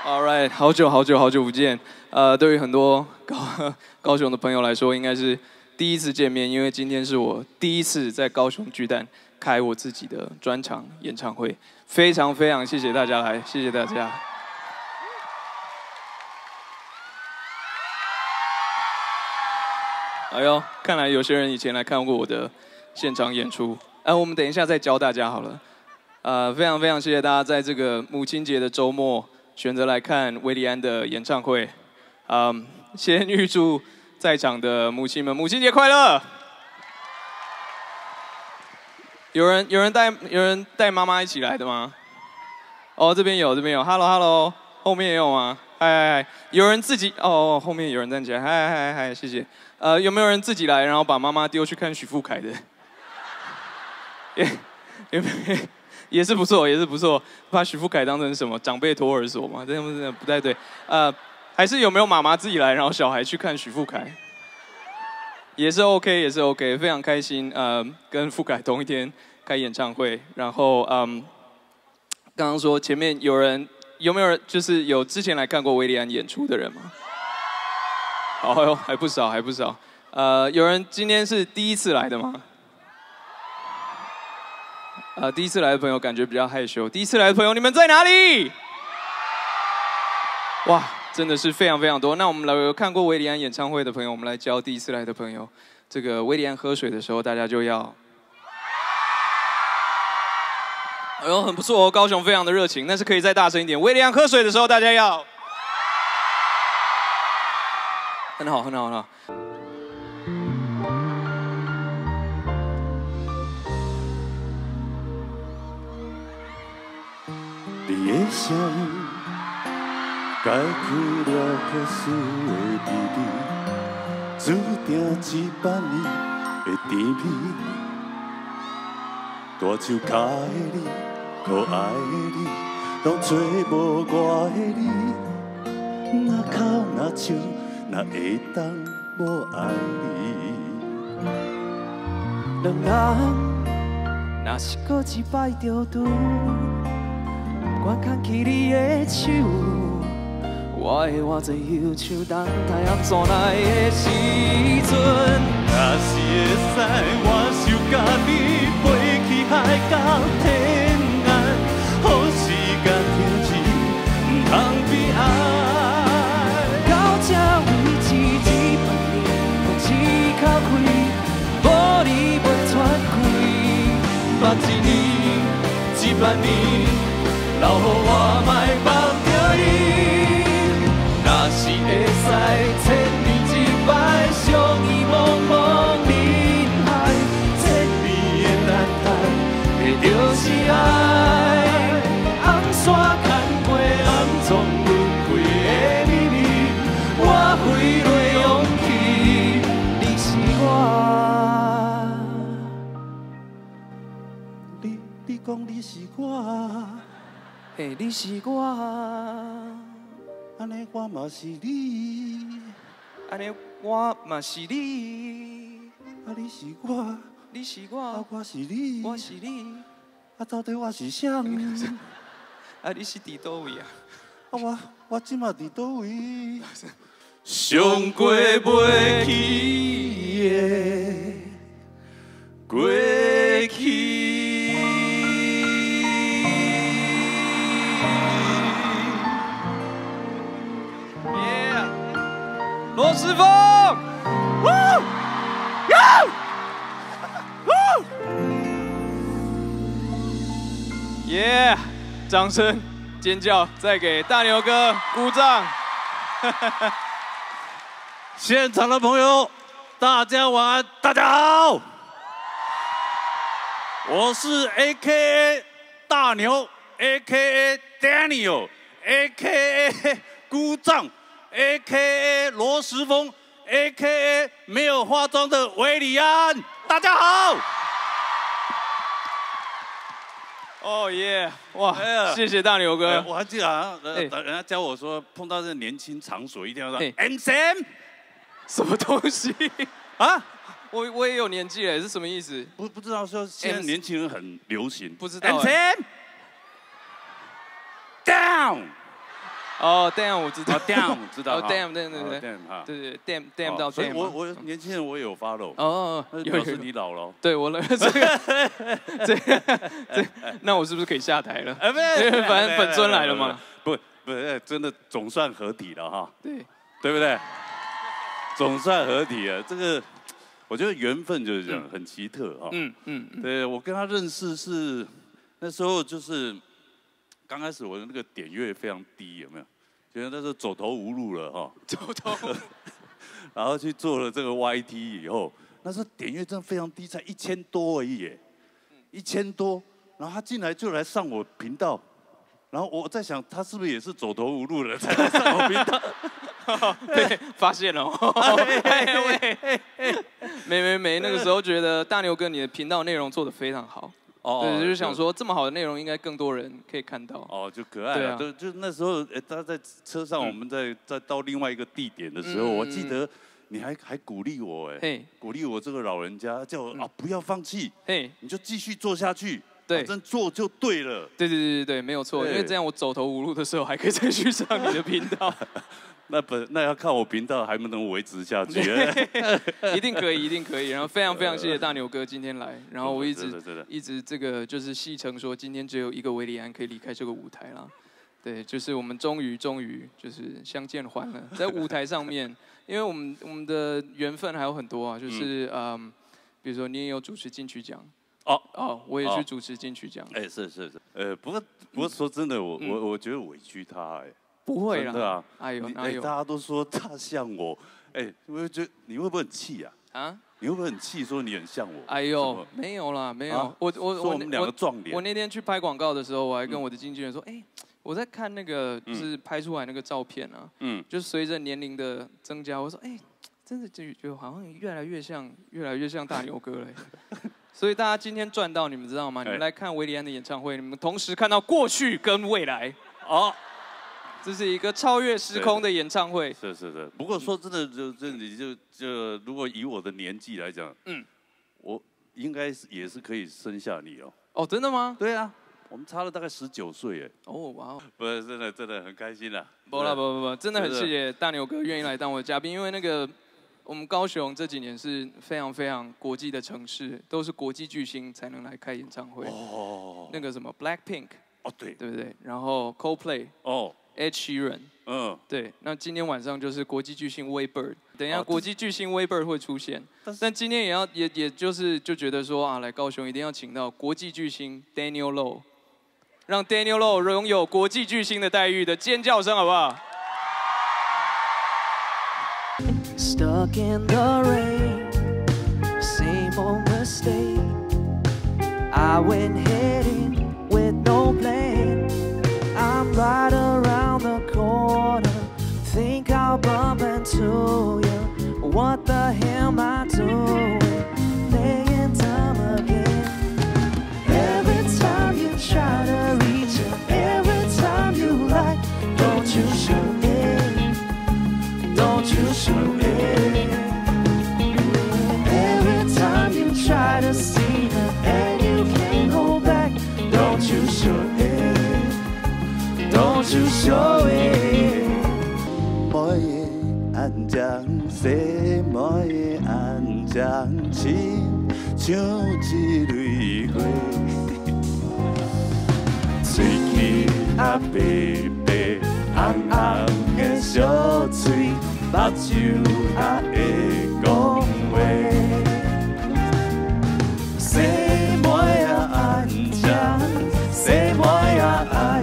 All right， 好久不见。对于很多高雄的朋友来说，应该是第一次见面，因为今天是我第一次在高雄巨蛋开我自己的专场演唱会，非常谢谢大家来，谢谢大家。哎呦，看来有些人以前来看过我的现场演出。我们等一下再教大家好了。非常谢谢大家在这个母亲节的周末选择来看韦礼安的演唱会。先预祝在场的母亲们母亲节快乐。有人带妈妈一起来的吗？哦，这边有 ，Hello， 后面也有吗？嗨，有人自己后面有人站起来，嗨，谢谢。有没有人自己来，然后把妈妈丢去看许富凯的？也是不错，把许富凯当成什么长辈托儿所嘛？这样不太对。还是有没有妈妈自己来，然后小孩去看许富凯？也是 OK， 非常开心。跟富凯同一天开演唱会，然后刚刚说前面有没有人就是有之前来看过韦礼安演出的人吗？好哟，还不少。有人今天是第一次来的吗？第一次来的朋友感觉比较害羞。第一次来的朋友，你们在哪里？哇，真的是非常多。那我们有看过韦礼安演唱会的朋友，我们来教第一次来的朋友，这个韦礼安喝水的时候，大家就要，哎呦，很不错哦，高雄非常的热情，但是可以再大声一点。韦礼安喝水的时候，大家要，很好。 你的声解开了破碎的谜底，注定一万年的甜蜜。大手脚的你，可爱的你，拢做无我的你。若口若手，若会当无爱你。两人若是搁一摆着拄。我牵起你的手，我的偌济忧愁等待暗山来的时阵，若是会使，我想甲你飞去海角天涯，好时间停止，唔通悲哀。到这为止一万年，我一口气，无你袂喘气，目一年，一万年。留予我莫忘着你，若是会使，千年一摆，相依茫茫人海，千年的等待，会就是爱。红线牵过暗藏轮回的秘密，我飞落勇气，你是我，你讲你是我。嘿，你是我，安尼我嘛是你， 安尼我嘛是你， 你是我， 你是我， 我是你， 我是你， 到底我是啥？ 你是伫倒位啊？ 我即马伫倒位？ 上过袂去的过去。罗时丰 ，Yeah， 掌声尖叫，再给大牛哥鼓掌。 现场的朋友，大家晚安，大家好，我是 AKA 大牛 ，AKA Daniel，AKA 鼓掌。AKA 罗时丰 ，AKA 没有化妆的韦礼安，大家好。 哦耶！哇，谢谢大牛哥。 我还记得好像人家教我说，碰到这年轻场所一定要说 MCM， 什么东西啊？ 我也有年纪了，是什么意思？ 不知道说现在年轻人很流行， 不知道。 MCM down。 哦，damn， 我知道。 damn 知道。 哦，damn， 对 ，damn 哈。 对 ，damn 到 damn。 所以我年轻人我也有 follow。 哦， 表示你老了。 对我了，这那我是不是可以下台了？ 哎，不是， 反正本尊来了嘛。 不，真的总算合体了哈。 对， 对不对？总算合体了，这个我觉得缘分就是这样，很奇特哈。对，我跟他认识是那时候就是刚开始我的那个点阅非常低，有没有？觉得那时候走投无路了哈。 走投。 然后去做了这个 YT 以后，那时候点阅真的非常低，才1000多而已耶，1000多。然后他进来就来上我频道，然后我在想他是不是也是走投无路了才来上我频道？ 对，发现了。没，那个时候觉得大牛哥你的频道内容做得非常好。对，就是想说这么好的内容应该更多人可以看到。哦， 就可爱了。就那时候，他在车上，我们在到另外一个地点的时候，我记得你还鼓励我，鼓励我这个老人家，叫我不要放弃，你就继续做下去，反正做就对了。 对，没有错，因为这样我走投无路的时候还可以再去上你的频道。 那要看我频道还能维持下去。 一定可以。然后非常谢谢大牛哥今天来，然后我一直这个就是戏称说今天只有一个维里安可以离开这个舞台啦。对，就是我们终于就是相见欢了，在舞台上面，因为我们的缘分还有很多啊，就是比如说你也有主持金曲奖。我也去主持金曲奖。 是。不过说真的，我觉得委屈他不会啦， 真的啊！ 哎呦， 大家都说他像我，我就觉得你会不会很气啊？你会不会很气说你很像我？ 哎呦，没有啦，没有。 我们两个撞脸。 我那天去拍广告的时候，我还跟我的经纪人说，我在看那个就是拍出来那个照片啊，就随着年龄的增加，我说，真的就好像越来越像大牛哥了。所以大家今天赚到，你们知道吗？你们来看维里安的演唱会，你们同时看到过去跟未来。这是一个超越时空的演唱会。 是。不过说真的，就如果以我的年纪来讲，我应该也是可以生下你哦。 哦，真的吗？ 对啊，我们差了大概19岁哦，哇哦！ 不是真的很开心啦。 不，真的很谢谢大牛哥愿意来当我的嘉宾，因为那个我们高雄这几年是非常国际的城市，都是国际巨星才能来开演唱会。那个什么 Blackpink。对不对？然后 Coldplay。Ed Sheeran， 对，那今天晚上就是国际巨星 Waybird， 等一下国际巨星 Waybird 会出现，但今天也就觉得说来高雄一定要请到国际巨星 Daniel Low， 让 Daniel Low 拥有国际巨星的待遇的尖叫声，好不好 ？Stuck in the rain, same old mistake. I went heading with no plan. I'm right around the corner. Think I'll bump into you. What the hell am I doing? Playing dumb again. Every time you try to reach it, every time you lie, don't you show it? Don't you show it? Every time you try to see her and you can't hold back, don't you show it?Don't you show it？ 每个安将西，每个安将亲，像一蕊花。嘴齿啊白白，红红的小嘴，目睭啊会讲话。西梅啊安将，西梅啊安。